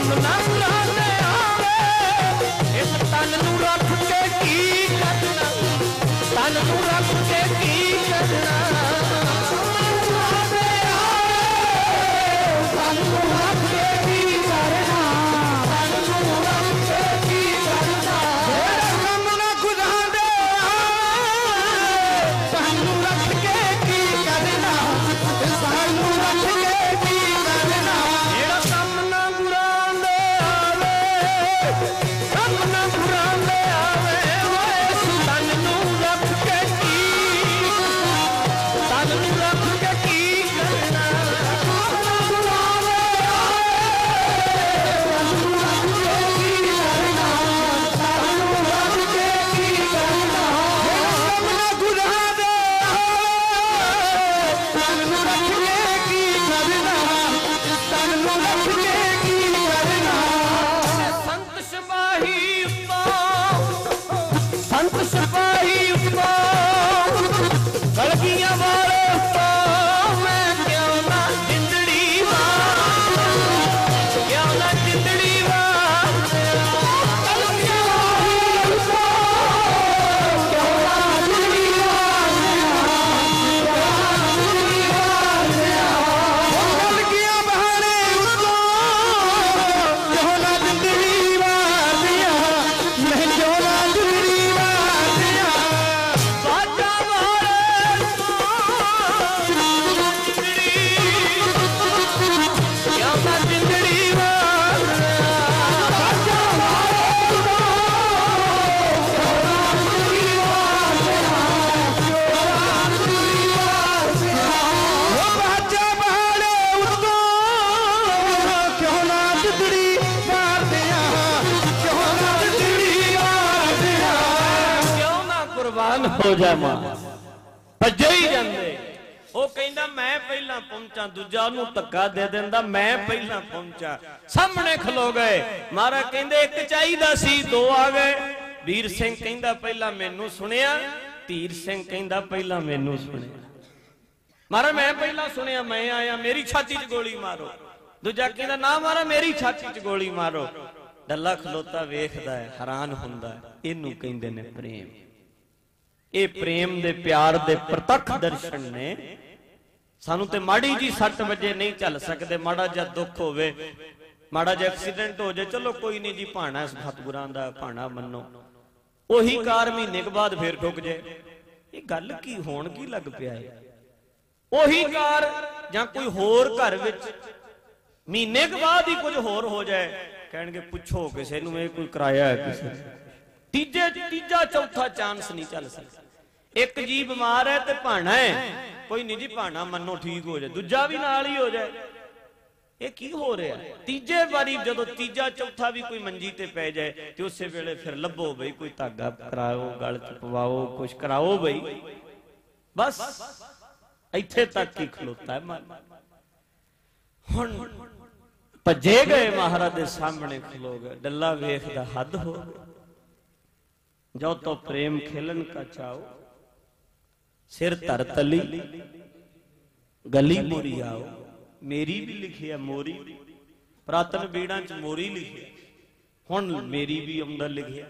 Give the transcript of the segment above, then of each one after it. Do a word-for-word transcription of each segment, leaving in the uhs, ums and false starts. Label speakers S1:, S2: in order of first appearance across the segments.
S1: सामना बुराने आवे इस तन नू रख के की करना तन नू रख के की करना बुराने आवे तन नू रख के की करना तन नू रख के की करना सामना बुराने आवे तन नू रख के की करना तन नू रख के की करना जेड़ा सामना बुराने आवे सामना बुराने आवे इस तन नू रख के की तन नू रख के की करना संत सिपाही संत सिपाही कलगियां वाले मैं क्यों ना जिंदड़ी क्यों ना जिंदड़ी हो जाए मां भजे ही जाते वो कहता मैं पहला पहुंचा दूजा ओनू धक्का दे देंदा मैं पहला पहुंचा सामने खलो गए महाराज कहंदे एक चाहिदा सी दो आ गए वीर सिंह कहंदा पहला मैनू सुनिया धीर सिंह कहंदा पहला मैनू सुनिया महाराज मैं पहला सुनिया मैं आया मेरी छाती च गोली मारो दूजा कहंदा ना महाराज मेरी छाती च गोली मारो डल्ला खलोता वेखदा है हैरान हुंदा है इनू कहंदे ने प्रेम ये प्रेम दे प्यार दे प्रतख दर्शन ने सानू ते माड़ी जी सट वजे नहीं चल सकते माड़ा जा दुख होवे माड़ा जा एक्सीडेंट हो जाए चलो कोई नहीं जी भाना सतगुरां दा भाना मनो ओही कार महीने के बाद फिर ठुक जाए ये गल की होण की लग पिया है ओही कार जां कोई होर घर विच महीने के बाद ही कुछ होर हो जाए कहणगे पुछो किसे नूं कोई कराया है किसे तीजे तीजा चौथा चांस नहीं चल सकता एक जी बीमार है ते भाना है कोई नहीं जी भाना मनो ठीक हो जाए दूजा भी नाल ही हो जाए ये की हो रहा है तीजे बारी जदों तीजा चौथा भी कोई मंजी ते पै जाए ते उस वेले फिर लभो बई कोई धागा कराओ गल च पवाओ कुछ कराओ बई बस इत्थे तक ही खलोता है मन हुण भजे गए महाराज दे सामने खलो गए डल्ला वेखदा हद हो जो तो प्रेम खेलन का चाओ सिर धर तली गली मोरी आओ मेरी भी लिखी है मोरी पुरातन बीड़ा च मोरी लिखी हुण मेरी भी आउंदा लिखिया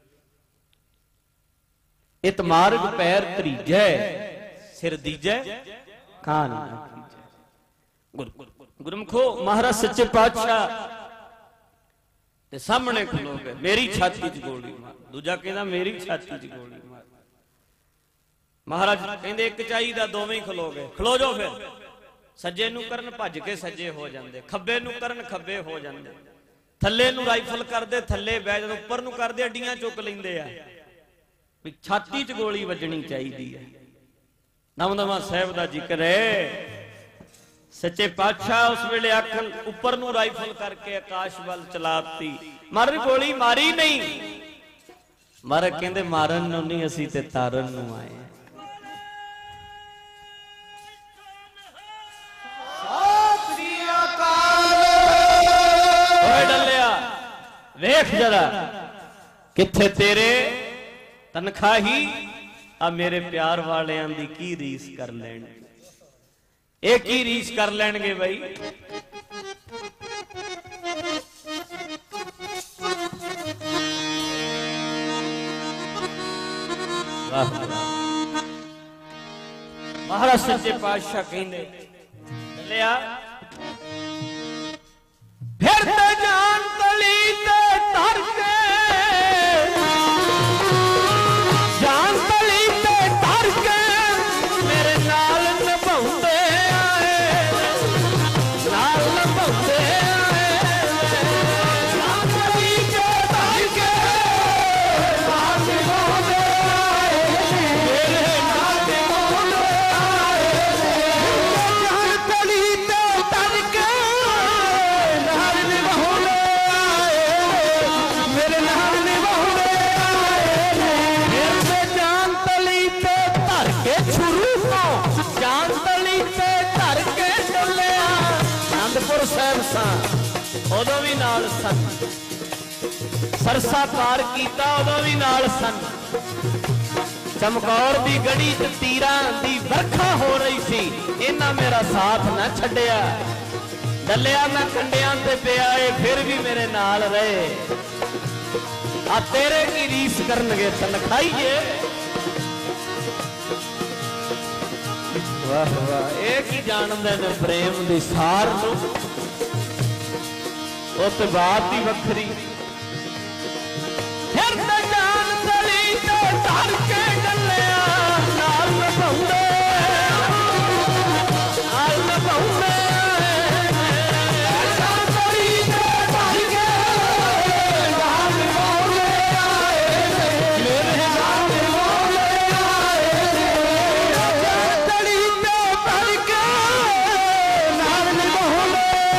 S1: इत मार्ग पैर तरीजै सिर दीजै कान गुरमुखो महाराज सच्चे पातशाह ते सामने खलो गए मेरी छाती च गोली मार दूजा कहंदा मेरी छाती च गोली मार महाराज कहंदे एक चाहिदा दोवें खलो गए खलो जाओ फिर सज्जे नूं करन भज के सज्जे हो जांदे खब्बे नूं करन खब्बे हो जांदे थल्ले नूं राइफल करदे थल्ले बैठ जांदे उपर नूं करदे अड्डियां चुक लैंदे आ भी छाती च गोली वजनी चाहिदी है दमदमा साहिब दा जिक्र है सच्चे पातशाह उस वेले अखन उपर नूं राइफल करके आकाश वल चलाती मर गोली मारी नहीं मर कहंदे मारन नूं नहीं असीं ते तारन नूं आए वेख जरा किथे तेरे तनखाही आ मेरे प्यार वालियां दी की रीस कर लैण एक ही रीस कर लैणगे भाई ਮਹਾਰਾਜ ਸੱਚੇ ਪਾਤਸ਼ਾਹ ਕਹਿੰਦੇ ਲਿਆ ਫਿਰ ਤੇ ਜਾਨ ਤਲੀ ਤੇ ਧਰ ਕੇ ਜਾਨ ਤਲੀ ਤੇ ਧਰ ਕੇ ਮੇਰੇ ਨਾਲ ਨਿਭਾਉਂਦੇ ਆਏ ਨਾਲ ਨਿਭਾਉਂਦੇ उदों भी नाल सन सरसा पार किया उदों भी नाल सन चमकौर की गढ़ी च तीरां दी बरखा हो रही सी इन्हां मेरा साथ ना छड्डिया डलिया मैं कंडियां ते पिया फिर भी मेरे नाल रहे आ तेरे की रीस करनगे तनखाईए वाह वाह एक ही जानते ने प्रेम दी सार नूं उस बात ही वखरी फिर ते जान तली ते धर के डलिया नाल निभाउंदे नाल निभाउंदे जान तली ते धर के नाल निभाउंदे मेरे नाल निभाउंदे जान तली ते धर के नाल निभाउंदे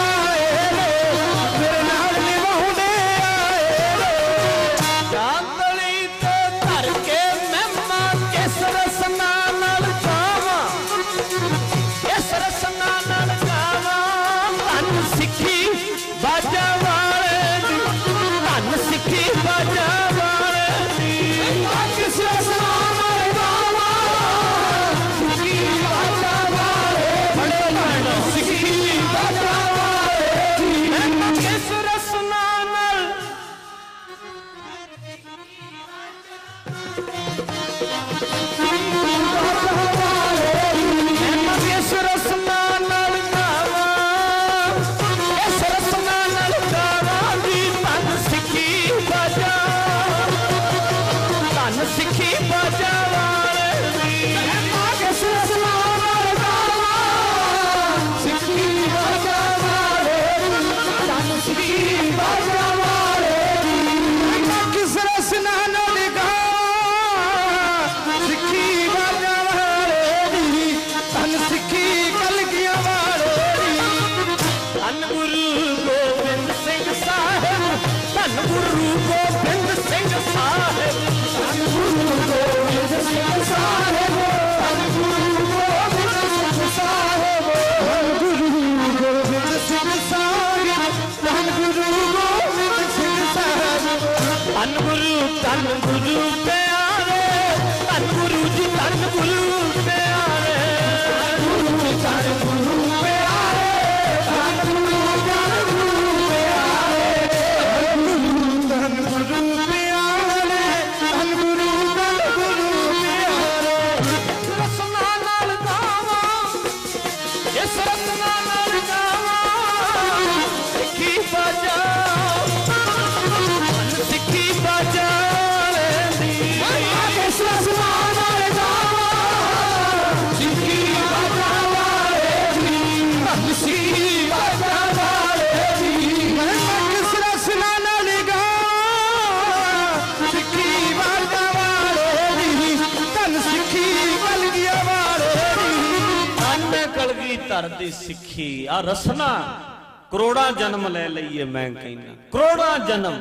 S1: दी सिक्खी आ रसना करोड़ा जन्म ले लईए मैं कहना करोड़ा जन्म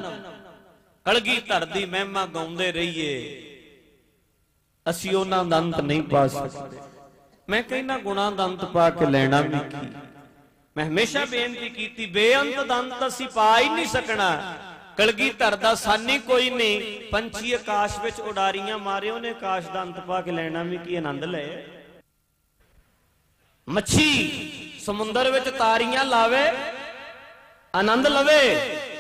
S1: कलगीधर दी महिमा गाउंदे रहिए असी उन्हां दा अंत नहीं पा सकते मैं कहना गुणां दा अंत पा के लेना भी की मैं हमेशा बेनती कीती बेअंत दा अंत असी पा ही नहीं सकना कलगीधर दा सानी कोई नहीं पंछी आकाश विच उडारियां मारे उन्हें आकाश दा अंत पा के लेना भी की आनंद ले मच्छी समुंदर विच तारियां लावे आनंद लवे